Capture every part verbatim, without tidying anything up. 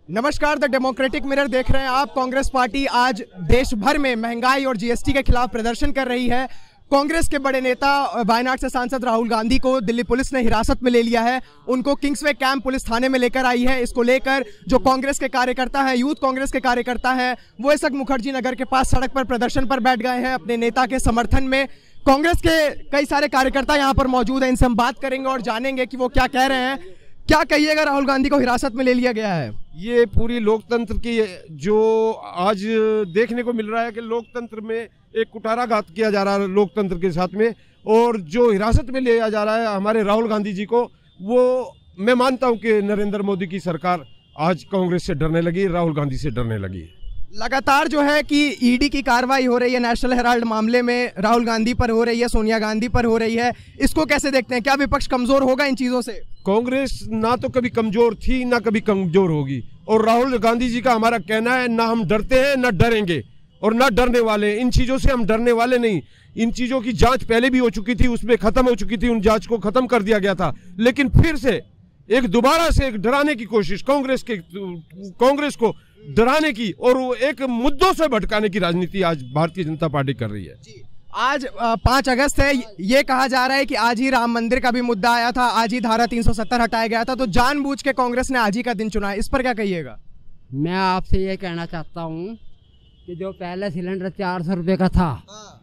नमस्कार, the democratic mirror देख रहे हैं आप। कांग्रेस पार्टी आज देश भर में महंगाई और जीएसटी के खिलाफ प्रदर्शन कर रही है। कांग्रेस के बड़े नेता वायनाड से सांसद राहुल गांधी को दिल्ली पुलिस ने हिरासत में ले लिया है। उनको किंग्सवे कैंप पुलिस थाने में लेकर आई है। इसको लेकर जो कांग्रेस के कार्यकर्ता हैं, यूथ कांग्रेस के कार्यकर्ता हैं, वो इस वक्त मुखर्जी नगर के पास सड़क पर प्रदर्शन पर बैठ गए हैं अपने नेता के समर्थन में। कांग्रेस के कई सारे कार्यकर्ता यहाँ पर मौजूद हैं, इनसे हम बात करेंगे और जानेंगे कि वो क्या कह रहे हैं। क्या कहिएगा, राहुल गांधी को हिरासत में ले लिया गया है? ये पूरी लोकतंत्र की जो आज देखने को मिल रहा है कि लोकतंत्र में एक कुठाराघात किया जा रहा है लोकतंत्र के साथ में, और जो हिरासत में लिया जा रहा है हमारे राहुल गांधी जी को, वो मैं मानता हूं कि नरेंद्र मोदी की सरकार आज कांग्रेस से डरने लगी, राहुल गांधी से डरने लगी। लगातार जो है कि ईडी की कार्रवाई हो रही है नेशनल हेराल्ड मामले में, राहुल गांधी पर हो रही है, सोनिया गांधी पर हो रही है, इसको कैसे देखते हैं? क्या विपक्ष कमजोर होगा इन चीजों से? कांग्रेस ना तो कभी कमजोर थी ना कभी कमजोर होगी, और राहुल गांधी जी का हमारा कहना है ना हम डरते हैं ना डरेंगे और ना डरने वाले। इन चीजों से हम डरने वाले नहीं। इन चीजों की जांच पहले भी हो चुकी थी, उसमें खत्म हो चुकी थी, उन जांच को खत्म कर दिया गया था, लेकिन फिर से एक दोबारा से एक डराने की कोशिश कांग्रेस के कांग्रेस को डराने की और एक मुद्दों से भटकाने की राजनीति आज भारतीय जनता पार्टी कर रही है। जी, आज पाँच अगस्त है, ये कहा जा रहा है कि आज ही राम मंदिर का भी मुद्दा आया था, आज ही धारा तीन सौ सत्तर हटाया गया था, तो जानबूझ के कांग्रेस ने आज ही का दिन चुना है। इस पर क्या कहिएगा? मैं आपसे ये कहना चाहता हूँ कि जो पहले सिलेंडर चार सौ रुपये का था,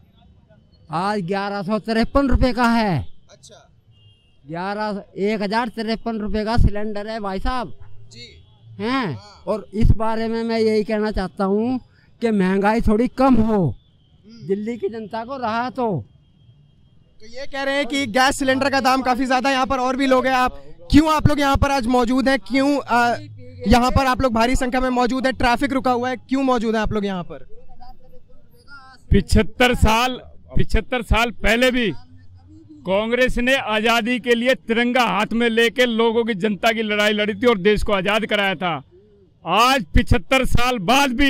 आज ग्यारह सौ तिरपन रुपये का है। अच्छा, ग्यारह एक हजार तिरपन रुपये का सिलेंडर है भाई साहब जी हैं। और इस बारे में मैं यही कहना चाहता हूँ कि महंगाई थोड़ी कम हो, दिल्ली की जनता को राहत हो। तो ये कह रहे हैं कि गैस सिलेंडर का दाम काफी ज्यादा है। यहाँ पर और भी लोग हैं। आप क्यों आप लोग यहाँ पर आज मौजूद हैं? क्यों यहाँ पर आप लोग भारी संख्या में मौजूद है? ट्रैफिक रुका हुआ है, क्यों मौजूद है आप लोग यहाँ पर? पिछहत्तर साल पिछहत्तर साल पहले भी कांग्रेस ने आजादी के लिए तिरंगा हाथ में लेके लोगों की, जनता की लड़ाई लड़ी थी और देश को आजाद कराया था। आज पिछहत्तर साल बाद भी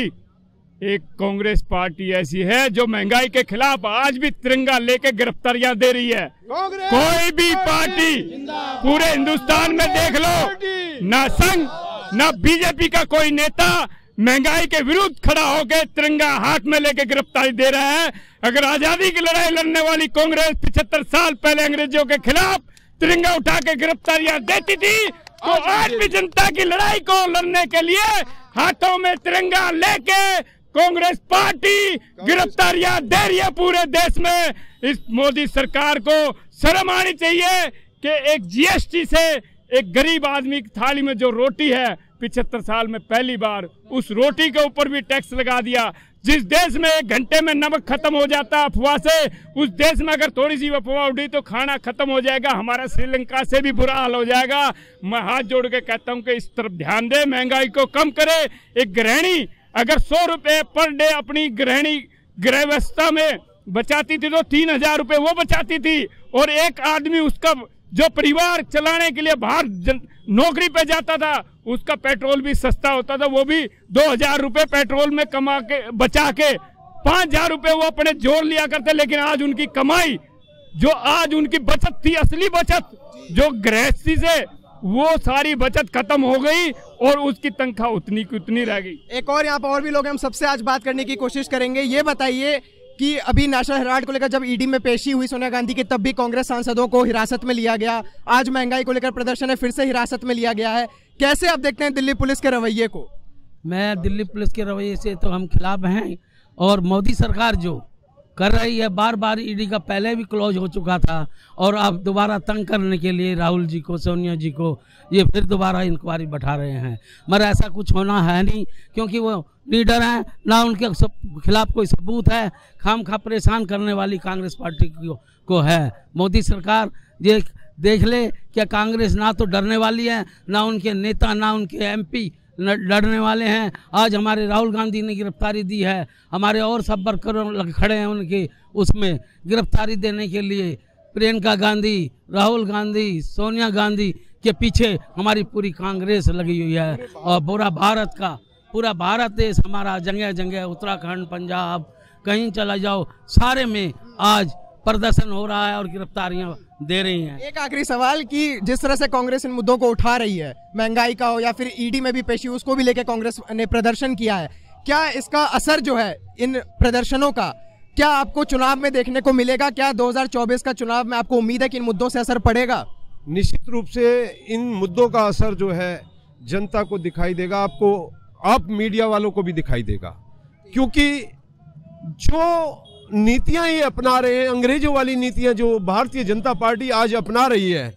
एक कांग्रेस पार्टी ऐसी है जो महंगाई के खिलाफ आज भी तिरंगा लेके गिरफ्तारियां दे रही है। कोई भी पार्टी पूरे हिंदुस्तान में देख लो, ना संघ ना बीजेपी का कोई नेता महंगाई के विरुद्ध खड़ा होकर तिरंगा हाथ में लेके गिरफ्तारी दे रहा है। अगर आजादी की लड़ाई लड़ने वाली कांग्रेस पिछहत्तर साल पहले अंग्रेजों के खिलाफ तिरंगा उठा के गिरफ्तारियां देती थी, तो आज भी जनता की लड़ाई को लड़ने के लिए हाथों में तिरंगा लेके कांग्रेस पार्टी गिरफ्तारियां दे रही है पूरे देश में। इस मोदी सरकार को शर्म आनी चाहिए कि एक जीएसटी से एक गरीब आदमी की थाली में जो रोटी है, पिछहत्तर साल में पहली बार उस रोटी के ऊपर भी टैक्स लगा दिया। जिस देश में एक घंटे में नमक खत्म हो जाता है अफवाह से, उस देश में अगर थोड़ी सी अफवाह उठी तो खाना खत्म हो जाएगा। हमारा श्रीलंका से भी बुरा हाल हो जाएगा। मैं हाथ जोड़ के कहता हूं कि इस तरफ ध्यान दे, महंगाई को कम करे। एक गृहिणी अगर सौ रुपए पर डे अपनी गृहिणी गृह व्यवस्था में बचाती थी तो तीन हजार रुपये वो बचाती थी, और एक आदमी उसका जो परिवार चलाने के लिए बाहर नौकरी पे जाता था, उसका पेट्रोल भी सस्ता होता था, वो भी दो हजार रुपये पेट्रोल में कमा के बचा के पांच हजार रुपये वो अपने जोड़ लिया करते। लेकिन आज उनकी कमाई, जो आज उनकी बचत थी, असली बचत जो गृहस्थी से, वो सारी बचत खत्म हो गई और उसकी तनख्वाह उतनी की उतनी रह गई। एक और यहाँ पर और भी लोग हैं, हम सबसे आज बात करने की कोशिश करेंगे। ये बताइए कि अभी नेशनल हेराल्ड को लेकर जब ईडी में पेशी हुई सोनिया गांधी की, तब भी कांग्रेस सांसदों को हिरासत में लिया गया। आज महंगाई को लेकर प्रदर्शन है, फिर से हिरासत में लिया गया है। कैसे आप देखते हैं दिल्ली पुलिस के रवैये को? मैं दिल्ली पुलिस के रवैये से तो हम खिलाफ हैं, और मोदी सरकार जो कर रही है, बार बार ईडी का पहले भी क्लोज हो चुका था, और अब दोबारा तंग करने के लिए राहुल जी को, सोनिया जी को, ये फिर दोबारा इंक्वायरी बैठा रहे हैं। मगर ऐसा कुछ होना है नहीं, क्योंकि वो लीडर हैं, ना उनके खिलाफ कोई सबूत है। खाम खा परेशान करने वाली कांग्रेस पार्टी को, को है। मोदी सरकार ये देख ले कि कांग्रेस ना तो डरने वाली है, ना उनके नेता, ना उनके एमपी लड़ने वाले हैं। आज हमारे राहुल गांधी ने गिरफ्तारी दी है, हमारे और सब वर्कर खड़े हैं उनके उसमें गिरफ्तारी देने के लिए। प्रियंका गांधी, राहुल गांधी, सोनिया गांधी के पीछे हमारी पूरी कांग्रेस लगी हुई है, और पूरा भारत का पूरा भारत देश हमारा, जगह जगह, उत्तराखंड, पंजाब, कहीं चला जाओ, सारे में आज प्रदर्शन हो रहा है और गिरफ्तारियां दे रही हैं। एक आखिरी सवाल कि जिस तरह से कांग्रेस इन मुद्दों को उठा रही है, महंगाई का हो या फिर ईडी में भी पेशी, उसको भी लेके कांग्रेस ने प्रदर्शन किया है, क्या इसका असर जो है इन प्रदर्शनों का क्या आपको चुनाव में देखने को मिलेगा? क्या दो हज़ार चौबीस का चुनाव में आपको उम्मीद है कि इन मुद्दों से असर पड़ेगा? निश्चित रूप से इन मुद्दों का असर जो है जनता को दिखाई देगा, आपको, आप मीडिया वालों को भी दिखाई देगा, क्योंकि जो नीतियां ये अपना रहे हैं, अंग्रेजों वाली नीतियां जो भारतीय जनता पार्टी आज अपना रही है,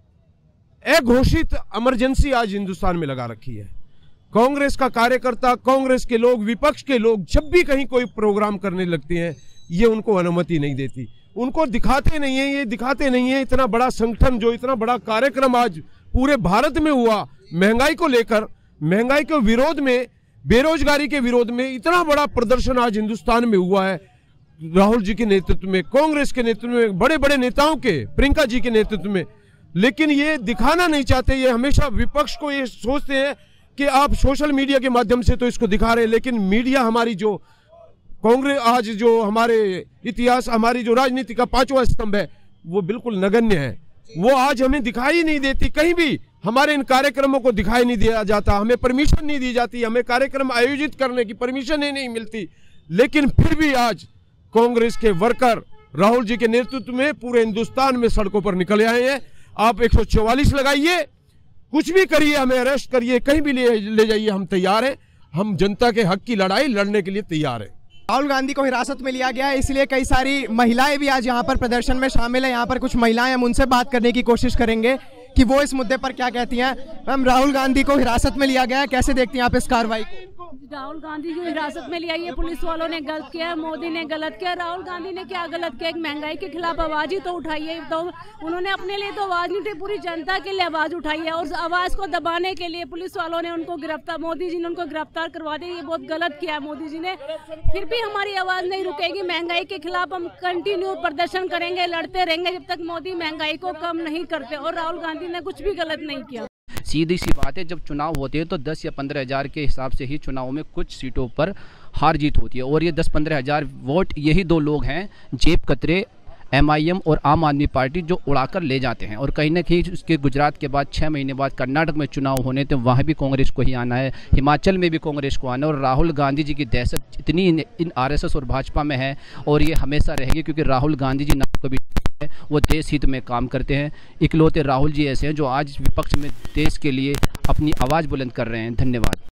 अघोषित इमरजेंसी आज हिंदुस्तान में लगा रखी है। कांग्रेस का कार्यकर्ता, कांग्रेस के लोग, विपक्ष के लोग जब भी कहीं कोई प्रोग्राम करने लगते हैं, ये उनको अनुमति नहीं देती, उनको दिखाते नहीं है, ये दिखाते नहीं है। इतना बड़ा संगठन, जो इतना बड़ा कार्यक्रम आज पूरे भारत में हुआ महंगाई को लेकर, महंगाई के विरोध में, बेरोजगारी के विरोध में, इतना बड़ा प्रदर्शन आज हिंदुस्तान में हुआ है राहुल जी के नेतृत्व में, कांग्रेस के नेतृत्व में, बड़े बड़े नेताओं के, प्रियंका जी के नेतृत्व में। लेकिन ये दिखाना नहीं चाहते, ये हमेशा विपक्ष को ये सोचते हैं कि आप सोशल मीडिया के माध्यम से तो इसको दिखा रहे हैं, लेकिन मीडिया हमारी, जो कांग्रेस आज जो हमारे इतिहास, हमारी जो राजनीति का पांचवा स्तंभ है, वो बिल्कुल नगण्य है। वो आज हमें दिखाई नहीं देती, कहीं भी हमारे इन कार्यक्रमों को दिखाई नहीं दिया जाता, हमें परमिशन नहीं दी जाती, हमें कार्यक्रम आयोजित करने की परमिशन ही नहीं मिलती। लेकिन फिर भी आज कांग्रेस के वर्कर राहुल जी के नेतृत्व में पूरे हिंदुस्तान में सड़कों पर निकल आए हैं। आप एक सौ चौवालीस लगाइए, कुछ भी करिए, हमें अरेस्ट करिए, कहीं भी ले ले जाइए, हम तैयार हैं। हम जनता के हक की लड़ाई लड़ने के लिए तैयार हैं। राहुल गांधी को हिरासत में लिया गया है, इसलिए कई सारी महिलाएं भी आज यहाँ पर प्रदर्शन में शामिल है। यहाँ पर कुछ महिलाएं, हम उनसे बात करने की कोशिश करेंगे कि वो इस मुद्दे पर क्या कहती हैं। मैम, राहुल गांधी को हिरासत में लिया गया है, कैसे देखती हैं आप इस कार्रवाई को? राहुल गांधी को हिरासत में लिया, ये पुलिस वालों ने गलत किया, मोदी ने गलत किया। राहुल गांधी ने क्या गलत किया? एक महंगाई के खिलाफ आवाज ही तो उठाई है, तो उन्होंने अपने लिए तो आवाज नहीं उठाई, पूरी जनता के लिए आवाज उठाई है। और आवाज को दबाने के लिए पुलिस वालों ने उनको गिरफ्तार, मोदी जी ने उनको गिरफ्तार करवा दिया, ये बहुत गलत किया मोदी जी ने। फिर भी हमारी आवाज नहीं रुकेगी, महंगाई के खिलाफ हम कंटिन्यू प्रदर्शन करेंगे, लड़ते रहेंगे जब तक मोदी महंगाई को कम नहीं करते। और राहुल गांधी ने कुछ भी गलत नहीं किया। सीधी सी बात है, जब चुनाव होते हैं तो दस या पंद्रह हज़ार के हिसाब से ही चुनाव में कुछ सीटों पर हार जीत होती है, और ये दस पंद्रह हज़ार वोट यही दो लोग हैं, जेब कतरे, एमआईएम और आम आदमी पार्टी, जो उड़ाकर ले जाते हैं। और कहीं ना कहीं उसके गुजरात के बाद छः महीने बाद कर्नाटक में चुनाव होने थे, वहाँ भी कांग्रेस को ही आना है, हिमाचल में भी कांग्रेस को आना है। और राहुल गांधी जी की दहशत इतनी इन आरएसएस और भाजपा में है, और ये हमेशा रहेगी, क्योंकि राहुल गांधी जी ना कभी वो देश हित में काम करते हैं। इकलौते राहुल जी ऐसे हैं जो आज विपक्ष में देश के लिए अपनी आवाज़ बुलंद कर रहे हैं। धन्यवाद।